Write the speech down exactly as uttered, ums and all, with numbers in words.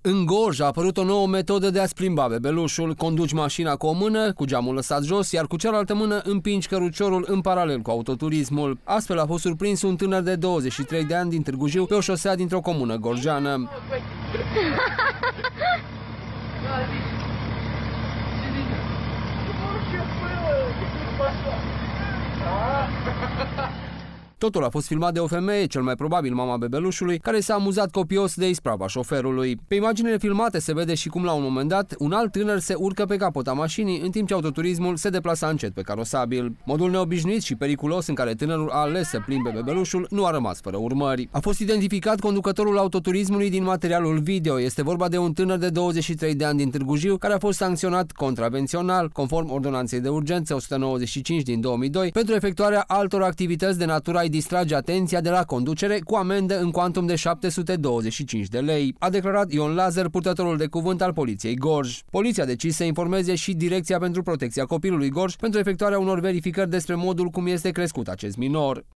În Gorj a apărut o nouă metodă de a-ți plimba bebelușul. Conduci mașina cu o mână, cu geamul lăsat jos, iar cu cealaltă mână împingi căruciorul în paralel cu autoturismul. Astfel a fost surprins un tânăr de douăzeci și trei de ani din Târgu Jiu pe o șosea dintr-o comună gorjeană. Totul a fost filmat de o femeie, cel mai probabil mama bebelușului, care s-a amuzat copios de isprava șoferului. Pe imaginile filmate se vede și cum la un moment dat un alt tânăr se urcă pe capota mașinii în timp ce autoturismul se deplasa încet pe carosabil. Modul neobișnuit și periculos în care tânărul a ales să plimbe bebelușul nu a rămas fără urmări. A fost identificat conducătorul autoturismului din materialul video. Este vorba de un tânăr de douăzeci și trei de ani din Târgu Jiu, care a fost sancționat contravențional, conform ordonanței de urgență o sută nouăzeci și cinci din două mii doi, pentru efectuarea altor activități de natură a distrage atenția de la conducere cu amendă în cuantum de șapte sute douăzeci și cinci de lei, a declarat Ion Lazar, purtătorul de cuvânt al Poliției Gorj. Poliția a decis să informeze și Direcția pentru Protecția Copilului Gorj pentru efectuarea unor verificări despre modul cum este crescut acest minor.